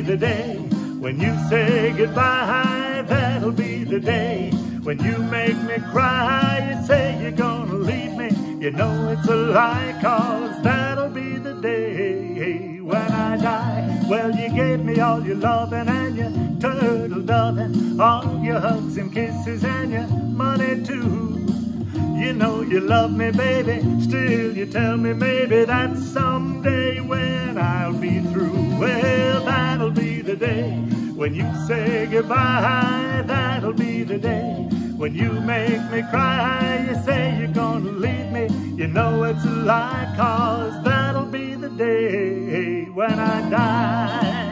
the day when you say goodbye. That'll be the day when you make me cry. You say you're gonna leave me, you know it's a lie, 'cause that'll be the day when I die. Well, you gave me all your loving and your turtle doving, all your hugs and kisses and your money too. You know you love me, baby, still you tell me maybe that someday when I'll be through. Well, that'll be the day when you say goodbye. That'll be the day when you make me cry. You say you're gonna leave me, you know it's a lie, 'cause that'll be the day when I die.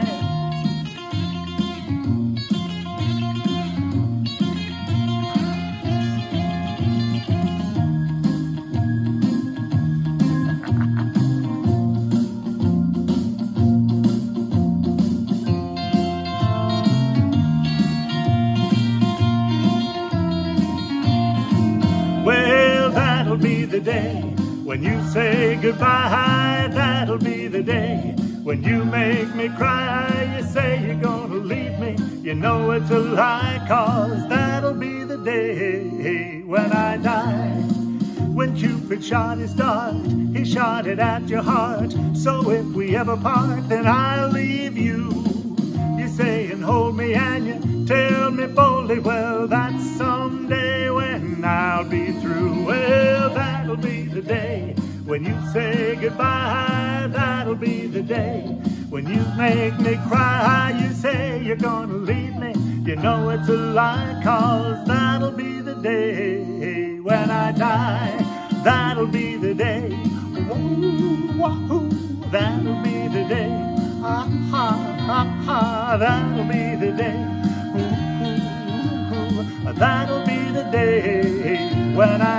Well, that'll be the day when you say goodbye. That'll be the day when you make me cry. You say you're gonna leave me, you know it's a lie, 'cause that'll be the day when I die. When Cupid shot his dart, he shot it at your heart. So if we ever part, then I'll leave you. You say and hold me and you tell me boldly, well, that's someday when I'll be through. Well, that'll be the day when you say goodbye. That'll be the day when you make me cry. You say you're gonna leave me, you know it's a lie, 'cause that'll be the day when I die. That'll be the day, woo-wahoo, that'll be the day, ha-ha-ha-ha, that'll be the day, ooh-ooh-ooh, that'll be the day when I